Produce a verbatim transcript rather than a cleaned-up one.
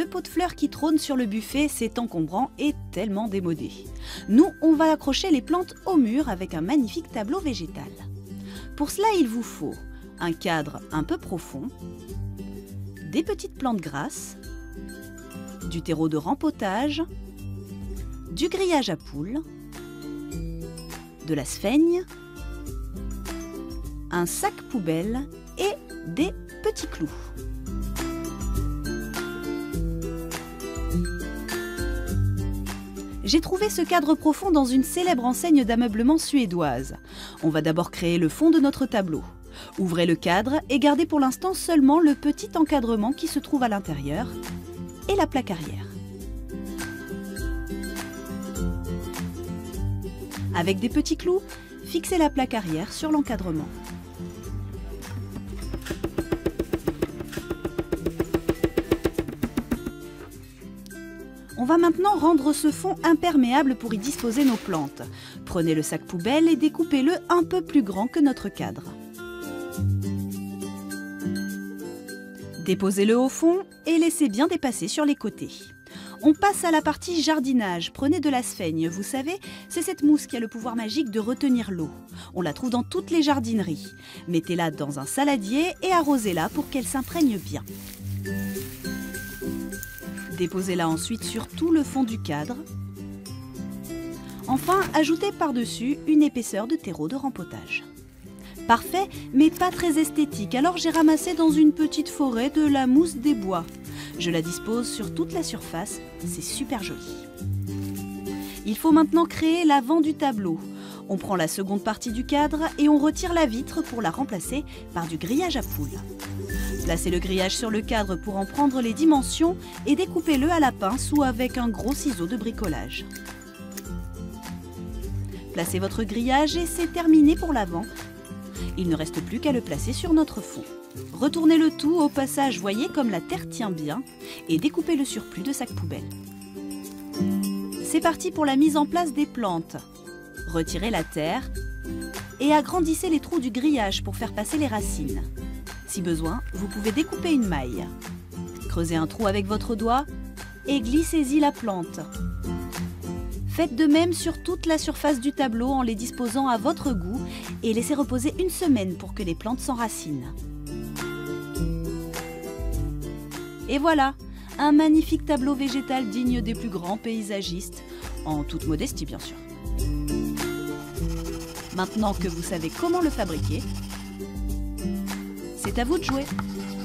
pot de fleurs qui trône sur le buffet, c'est encombrant et tellement démodé. Nous, on va accrocher les plantes au mur avec un magnifique tableau végétal. Pour cela, il vous faut un cadre un peu profond, des petites plantes grasses, du terreau de rempotage, du grillage à poules, de la sphaigne, un sac poubelle et des petits clous. J'ai trouvé ce cadre profond dans une célèbre enseigne d'ameublement suédoise. On va d'abord créer le fond de notre tableau. Ouvrez le cadre et gardez pour l'instant seulement le petit encadrement qui se trouve à l'intérieur et la plaque arrière. Avec des petits clous, fixez la plaque arrière sur l'encadrement. On va maintenant rendre ce fond imperméable pour y disposer nos plantes. Prenez le sac poubelle et découpez-le un peu plus grand que notre cadre. Déposez-le au fond et laissez bien dépasser sur les côtés. On passe à la partie jardinage. Prenez de la sphaigne, vous savez, c'est cette mousse qui a le pouvoir magique de retenir l'eau. On la trouve dans toutes les jardineries. Mettez-la dans un saladier et arrosez-la pour qu'elle s'imprègne bien. Déposez-la ensuite sur tout le fond du cadre. Enfin, ajoutez par-dessus une épaisseur de terreau de rempotage. Parfait, mais pas très esthétique, alors j'ai ramassé dans une petite forêt de la mousse des bois. Je la dispose sur toute la surface, c'est super joli. Il faut maintenant créer l'avant du tableau. On prend la seconde partie du cadre et on retire la vitre pour la remplacer par du grillage à poules. Placez le grillage sur le cadre pour en prendre les dimensions et découpez-le à la pince ou avec un gros ciseau de bricolage. Placez votre grillage et c'est terminé pour l'avant. Il ne reste plus qu'à le placer sur notre fond. Retournez le tout, au passage, voyez comme la terre tient bien et découpez le surplus de sac poubelle. C'est parti pour la mise en place des plantes. Retirez la terre et agrandissez les trous du grillage pour faire passer les racines. Si besoin, vous pouvez découper une maille. Creusez un trou avec votre doigt et glissez-y la plante. Faites de même sur toute la surface du tableau en les disposant à votre goût et laissez reposer une semaine pour que les plantes s'enracinent. Et voilà, un magnifique tableau végétal digne des plus grands paysagistes, en toute modestie bien sûr. Maintenant que vous savez comment le fabriquer, c'est à vous de jouer.